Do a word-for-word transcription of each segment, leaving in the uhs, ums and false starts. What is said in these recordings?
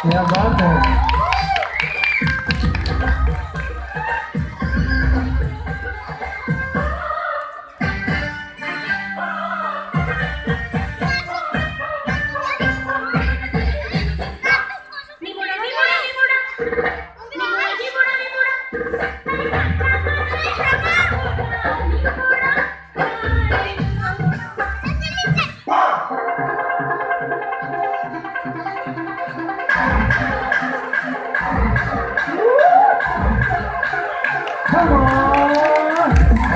क्या बात है। Come on!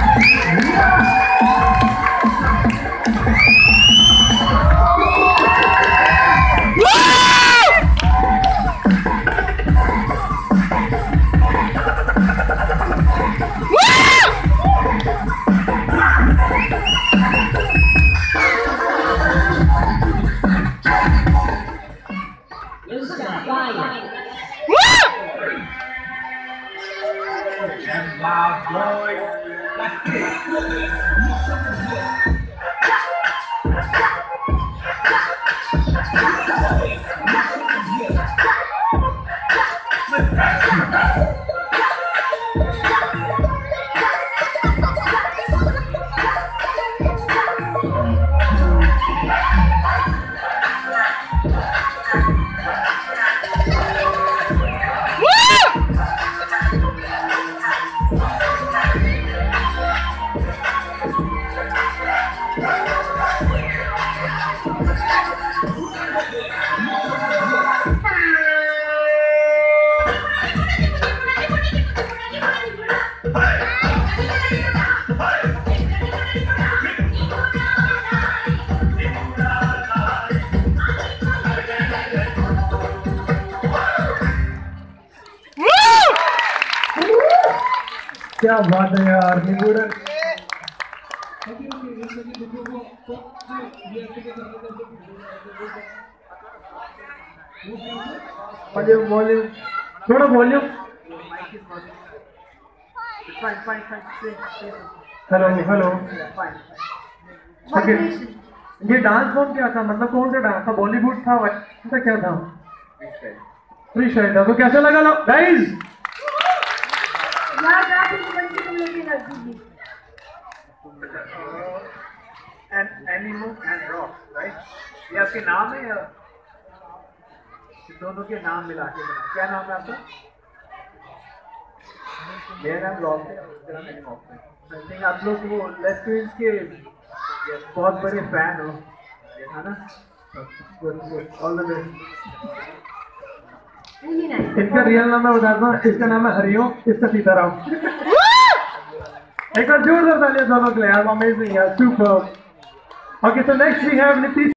क्या बात है यार, निगुड़ा वॉल्यूम वॉल्यूम थोड़ा वॉल्यूम। Hello hello. ये डांस फॉर्म क्या था, मतलब कौन सा डांस था, बॉलीवुड था वैसा क्या था? फ्री स्टाइल था। तो कैसा लगा लो गाइस? Animox'n'Rocks, right? ये आपके नाम है या दोनों के नाम मिला के बना? क्या नाम है आपका? मेरा नाम रॉक है, मेरा नाम एनिमॉक्स है। आई थिंक आप लोग वो लेस ट्विंस के बहुत बड़े फैन हो, है ना? Good good, all the best. इसका रियल नाम मैं बताता हूँ, इसका नाम है हरिओम, इसका सीताराम। एक बार जोरदार तालियां दोनों के लिए, अमेजिंग यार, super. Okay, so next we have Nitish.